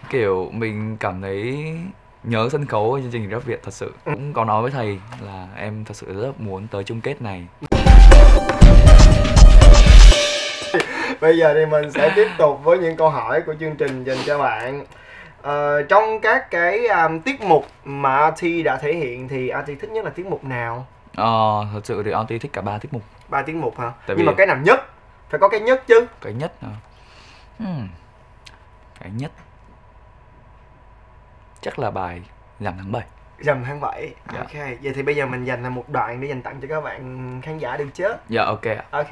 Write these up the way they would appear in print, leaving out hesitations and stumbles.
Kiểu mình cảm thấy nhớ sân khấu ở chương trình Rap Việt thật sự. Cũng có nói với thầy là em thật sự rất muốn tới chung kết này. Bây giờ thì mình sẽ tiếp tục với những câu hỏi của chương trình dành cho bạn. Trong các cái tiết mục mà RT đã thể hiện thì RT thích nhất là tiết mục nào? Thật sự thì RT thích cả 3 tiết mục. 3 tiết mục hả? Tại Nhưng vì mà cái nào nhất? Phải có cái nhất chứ. cái nhất cái nhất chắc là bài Rằm tháng 7. Rằm tháng 7. Dạ. Ok, vậy thì bây giờ mình dành một đoạn để dành tặng cho các bạn khán giả được chứ? Dạ ok ạ. Ok.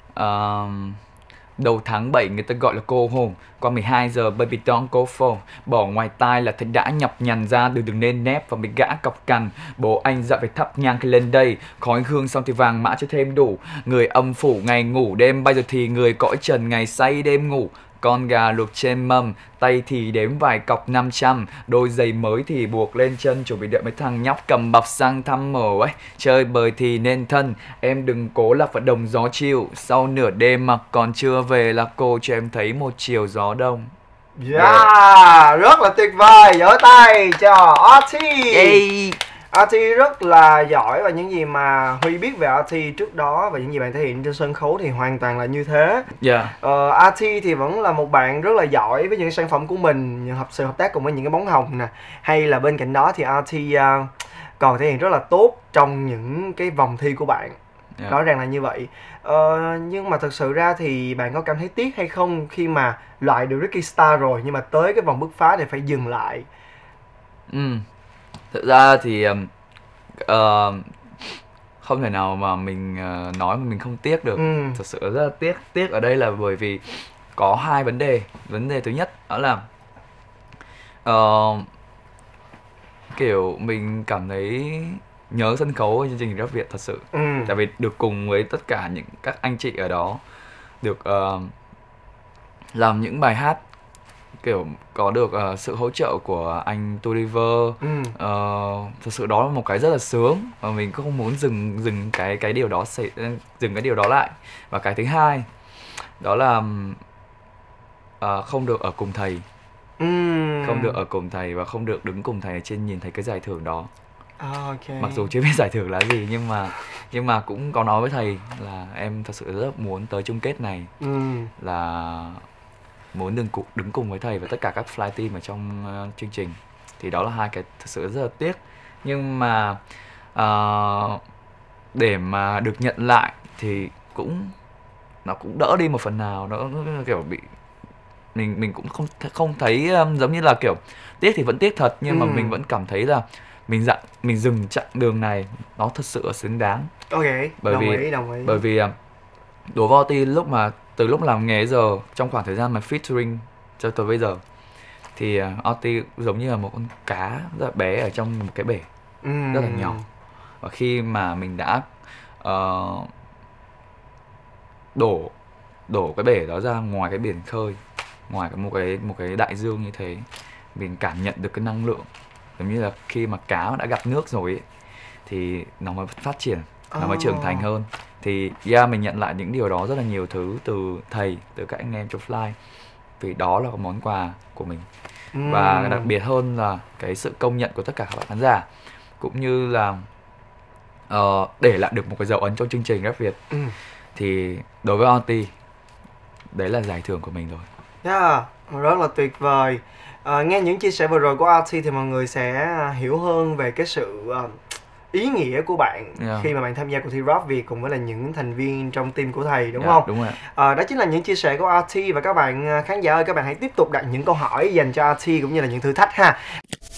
Đầu tháng 7 người ta gọi là cô hồn. Qua 12 giờ baby don't go phone. Bỏ ngoài tai là thấy đã nhọc nhằn ra đường nên nép và mấy gã cọc cằn. Bố anh dạo phải thắp nhang khi lên đây. Khói hương xong thì vàng mã cho thêm đủ. Người âm phủ ngày ngủ đêm, bây giờ thì người cõi trần ngày say đêm ngủ. Con gà luộc trên mâm, tay thì đếm vài cọc 500. Đôi giày mới thì buộc lên chân, chuẩn bị đợi mấy thằng nhóc cầm bọc sang thăm mồ ấy. Chơi bời thì nên thân, em đừng cố là phải đồng gió chiều. Sau nửa đêm mà còn chưa về là cô cho em thấy một chiều gió đông. Yeah, rất là tuyệt vời, vỗ tay cho RT. Yay. RT rất là giỏi và những gì mà Huy biết về RT trước đó và những gì bạn thể hiện trên sân khấu thì hoàn toàn là như thế. RT thì vẫn là một bạn rất là giỏi với những sản phẩm của mình, sự hợp tác cùng với những cái bóng hồng nè. Hay là bên cạnh đó thì RT còn thể hiện rất là tốt trong những cái vòng thi của bạn. Rõ ràng là như vậy. Nhưng mà thực sự ra thì bạn có cảm thấy tiếc hay không khi mà loại được Ricky Star rồi nhưng mà tới cái vòng bứt phá thì phải dừng lại? Thực ra thì không thể nào mà mình nói mà mình không tiếc được. Thật sự rất là tiếc. Tiếc ở đây là bởi vì có hai vấn đề. Vấn đề thứ nhất đó là kiểu mình cảm thấy nhớ sân khấu ở chương trình Rap Việt thật sự. Tại vì được cùng với tất cả những các anh chị ở đó, được làm những bài hát, kiểu có được sự hỗ trợ của anh Toliver. Thật sự đó là một cái rất là sướng và mình cũng không muốn dừng cái điều đó dừng cái điều đó lại. Và cái thứ hai đó là không được ở cùng thầy. Không được ở cùng thầy và không được đứng cùng thầy ở trên nhìn thấy cái giải thưởng đó. Mặc dù chưa biết giải thưởng là gì nhưng mà cũng có nói với thầy là em thật sự rất muốn tới chung kết này, là muốn đứng cùng với thầy và tất cả các fly team ở trong chương trình. Thì đó là hai cái thật sự rất là tiếc. Nhưng mà để mà được nhận lại thì nó cũng đỡ đi một phần nào. Nó kiểu bị mình cũng không thấy giống như là kiểu tiếc thì vẫn tiếc thật, nhưng mà mình vẫn cảm thấy là mình dừng chặng đường này nó thật sự xứng đáng. Đồng ý. Bởi vì Đố Voti từ lúc làm nghề giờ, trong khoảng thời gian mà featuring cho tới bây giờ thì Oti giống như là một con cá rất là bé ở trong một cái bể rất là nhỏ. Và khi mà mình đã đổ cái bể đó ra ngoài cái biển khơi, ngoài một cái đại dương như thế, mình cảm nhận được cái năng lượng giống như là khi mà cá đã gặp nước rồi ấy, thì nó mới phát triển, nó mới trưởng thành hơn. Thì mình nhận lại những điều đó rất là nhiều thứ từ thầy, từ các anh em trong Fly, vì đó là món quà của mình. Và đặc biệt hơn là cái sự công nhận của tất cả các bạn khán giả, cũng như là để lại được một cái dấu ấn trong chương trình Rap Việt. Thì đối với Aunty, đấy là giải thưởng của mình rồi. Rất là tuyệt vời. Nghe những chia sẻ vừa rồi của Aunty thì mọi người sẽ hiểu hơn về cái sự ý nghĩa của bạn khi mà bạn tham gia cuộc thi Rap Việt cùng với là những thành viên trong team của thầy, đúng không? Đúng rồi. Đó chính là những chia sẻ của RT. Và các bạn khán giả ơi, các bạn hãy tiếp tục đặt những câu hỏi dành cho RT cũng như là những thử thách ha.